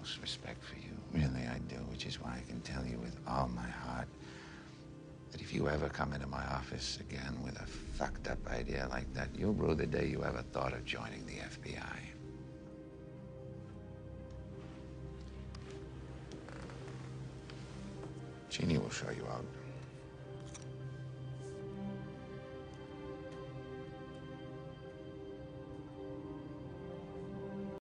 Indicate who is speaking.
Speaker 1: utmost respect for you. Really, I do, which is why I can tell you with all my heart that if you ever come into my office again with a fucked up idea like that, you'll rue the day you ever thought of joining the FBI. Jeannie will show you out.